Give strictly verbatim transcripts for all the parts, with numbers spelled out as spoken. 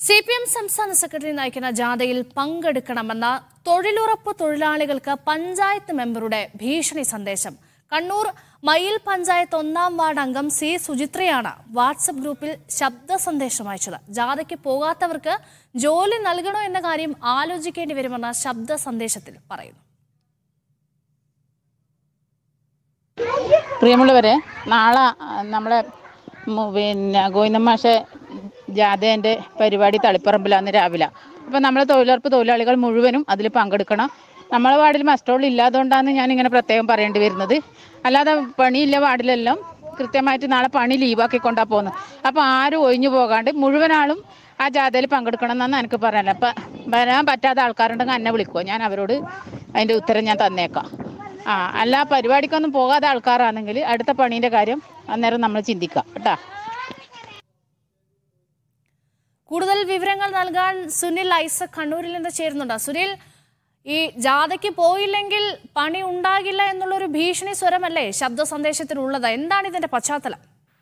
C P M സംസ്ഥാന secretary നയിക്കുന്ന ജാഥയിൽ പങ്കെടുക്കണമെന്ന തൊഴിലുറപ്പ് തൊഴിലാളികൾക്ക് പഞ്ചായത്ത് മെമ്പറുടെ ഭീഷണി സന്ദേശം. കണ്ണൂർ മയിൽ പഞ്ചായത്ത് ഒന്നാം വാർഡ് അംഗം സി സുചിത്രയാണ് വാട്സപ്പ് ഗ്രൂപ്പിൽ ശബ്ദ സന്ദേശം അയച്ചത്. ജാഥയ്ക്ക് പോകാത്തവർക്ക് ജോലി നൽകണോ എന്ന കാര്യം ആലോചിക്കേണ്ടി വരുമെന്ന ശബ്ദ സന്ദേശത്തിൽ പറയുന്നു. പ്രിയമുള്ളവരെ, നാളെ നമ്മളെ പിന്നെ ഗോവിന്ദമാഷെ ജാഥേൻ്റെ പരിപാടി തളിപ്പറമ്പിലാണ് രാവിലെ. അപ്പോൾ നമ്മൾ തൊഴിലുറപ്പ് തൊഴിലാളികൾ മുഴുവനും അതിൽ പങ്കെടുക്കണം. നമ്മളെ വാർഡിൽ മസ്റ്റോൾ ഇല്ലാത്തതുകൊണ്ടാണ് ഞാനിങ്ങനെ പ്രത്യേകം പറയേണ്ടി വരുന്നത്. അല്ലാതെ പണിയില്ല വാർഡിലെല്ലാം കൃത്യമായിട്ട് നാളെ പണി ലീവാക്കിക്കൊണ്ടാണ് പോകുന്നത്. അപ്പോൾ ആരും ഒഴിഞ്ഞു പോകാണ്ട് മുഴുവനാളും ആ ജാഥയിൽ പങ്കെടുക്കണം എന്നാണ് എനിക്ക് പറയാനുള്ളത്. അപ്പം വരാൻ പറ്റാത്ത ആൾക്കാരുണ്ടെങ്കിൽ എന്നെ വിളിക്കുമോ, ഞാൻ അവരോട് അതിൻ്റെ ഉത്തരം ഞാൻ തന്നേക്കാം. ആ അല്ല പരിപാടിക്കൊന്നും പോകാത്ത ആൾക്കാരാണെങ്കിൽ അടുത്ത പണീൻ്റെ കാര്യം അന്നേരം നമ്മൾ ചിന്തിക്കാം കേട്ടോ. കൂടുതൽ വിവരങ്ങൾ നൽകാൻ സുനിൽ ഐസക് കണ്ണൂരിൽ നിന്ന് ചേരുന്നുണ്ട്. സുനിൽ, ഈ ജാഥയ്ക്ക് പോയില്ലെങ്കിൽ പണി ഉണ്ടാകില്ല എന്നുള്ളൊരു ഭീഷണി സ്വരമല്ലേ ശബ്ദ സന്ദേശത്തിലുള്ളത്? എന്താണ് ഇതിന്റെ പശ്ചാത്തലം?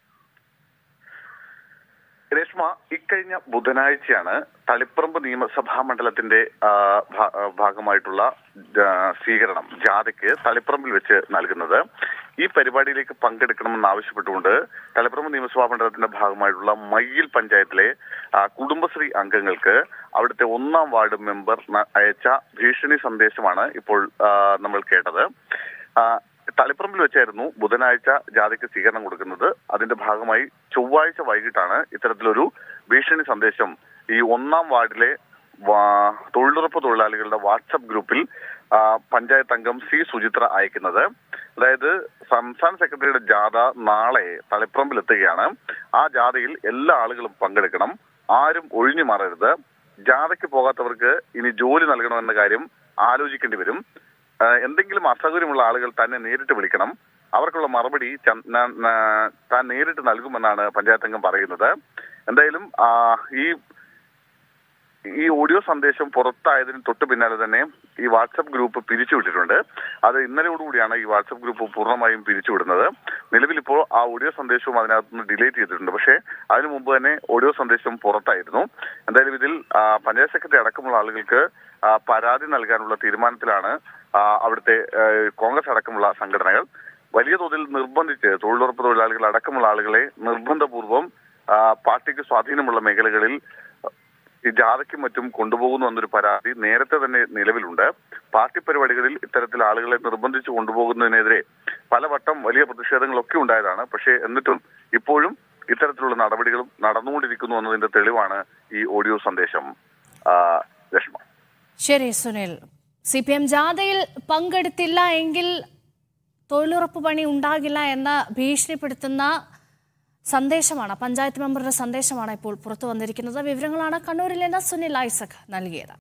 രേഷ്മ, ഇക്കഴിഞ്ഞ ബുധനാഴ്ചയാണ് തളിപ്പറമ്പ് നിയമസഭാ മണ്ഡലത്തിന്റെ ഭാഗമായിട്ടുള്ള സ്വീകരണം ജാഥയ്ക്ക് തളിപ്പറമ്പിൽ വെച്ച് നൽകുന്നത്. ഈ പരിപാടിയിലേക്ക് പങ്കെടുക്കണമെന്ന് ആവശ്യപ്പെട്ടുകൊണ്ട് തളിപ്പറമ്പ് നിയമസഭാ മണ്ഡലത്തിന്റെ ഭാഗമായിട്ടുള്ള മയ്യിൽ പഞ്ചായത്തിലെ കുടുംബശ്രീ അംഗങ്ങൾക്ക് അവിടുത്തെ ഒന്നാം വാർഡ് മെമ്പർ അയച്ച ഭീഷണി സന്ദേശമാണ് ഇപ്പോൾ നമ്മൾ കേട്ടത്. തളിപ്പറമ്പിൽ വെച്ചായിരുന്നു ബുധനാഴ്ച ജാഥയ്ക്ക് സ്വീകരണം കൊടുക്കുന്നത്. അതിന്റെ ഭാഗമായി ചൊവ്വാഴ്ച വൈകിട്ടാണ് ഇത്തരത്തിലൊരു ഭീഷണി സന്ദേശം ഈ ഒന്നാം വാർഡിലെ തൊഴിലുറപ്പ് തൊഴിലാളികളുടെ വാട്സപ്പ് ഗ്രൂപ്പിൽ പഞ്ചായത്ത് അംഗം സി സുചിത്ര അയക്കുന്നത്. അതായത് സംസ്ഥാന സെക്രട്ടറിയുടെ ജാഥ നാളെ തളിപ്പറമ്പിൽ എത്തുകയാണ്. ആ ജാഥയിൽ എല്ലാ ആളുകളും പങ്കെടുക്കണം, ആരും ഒഴിഞ്ഞു മാറരുത്. ജാഥയ്ക്ക് പോകാത്തവർക്ക് ഇനി ജോലി നൽകണമെന്ന കാര്യം ആലോചിക്കേണ്ടി വരും. എന്തെങ്കിലും അസൗകര്യമുള്ള ആളുകൾ തന്നെ നേരിട്ട് വിളിക്കണം. അവർക്കുള്ള മറുപടി താൻ നേരിട്ട് നൽകുമെന്നാണ് പഞ്ചായത്ത് അംഗം പറയുന്നത്. എന്തായാലും ഈ ഈ ഓഡിയോ സന്ദേശം പുറത്തായതിന് തൊട്ട് പിന്നാലെ തന്നെ ഈ വാട്സപ്പ് ഗ്രൂപ്പ് പിരിച്ചുവിട്ടിട്ടുണ്ട്. അത് ഇന്നലെയോടുകൂടിയാണ് ഈ വാട്സപ്പ് ഗ്രൂപ്പ് പൂർണ്ണമായും പിരിച്ചുവിടുന്നത്. നിലവിൽ ഇപ്പോൾ ആ ഓഡിയോ സന്ദേശവും അതിനകത്തുനിന്ന് ഡിലീറ്റ് ചെയ്തിട്ടുണ്ട്. പക്ഷേ അതിനു മുമ്പ് തന്നെ ഓഡിയോ സന്ദേശം പുറത്തായിരുന്നു. എന്തായാലും ഇതിൽ പഞ്ചായത്ത് സെക്രട്ടറി അടക്കമുള്ള ആളുകൾക്ക് പരാതി നൽകാനുള്ള തീരുമാനത്തിലാണ് അവിടുത്തെ കോൺഗ്രസ് അടക്കമുള്ള സംഘടനകൾ. വലിയ തോതിൽ നിർബന്ധിച്ച് തൊഴിലുറപ്പ് തൊഴിലാളികൾ അടക്കമുള്ള ആളുകളെ നിർബന്ധപൂർവ്വം പാർട്ടിക്ക് സ്വാധീനമുള്ള മേഖലകളിൽ ഈ ജാഥയ്ക്കും മറ്റും കൊണ്ടുപോകുന്നു എന്നൊരു പരാതി നേരത്തെ തന്നെ നിലവിലുണ്ട്. പാർട്ടി പരിപാടികളിൽ ഇത്തരത്തിൽ ആളുകളെ നിർബന്ധിച്ച് കൊണ്ടുപോകുന്നതിനെതിരെ പലവട്ടം വലിയ പ്രതിഷേധങ്ങളൊക്കെ ഉണ്ടായതാണ്. പക്ഷേ എന്നിട്ടും ഇപ്പോഴും ഇത്തരത്തിലുള്ള നടപടികളും നടന്നുകൊണ്ടിരിക്കുന്നു എന്നതിന്റെ തെളിവാണ് ഈ ഓഡിയോ സന്ദേശം. രശ്മ. ശരി സുനിൽ, സി പി എം ജാഥയിൽ പങ്കെടുത്തില്ല എങ്കിൽ തൊഴിലുറപ്പ് പണി ഉണ്ടാകില്ല എന്ന ഭീഷണിപ്പെടുത്തുന്ന സന്ദേശമാണ്, പഞ്ചായത്ത് മെമ്പറുടെ സന്ദേശമാണ് ഇപ്പോൾ പുറത്തു വന്നിരിക്കുന്നത്. വിവരങ്ങളാണ് കണ്ണൂരിൽ നിന്ന് സുനിൽ ഐസക് നൽകിയത്.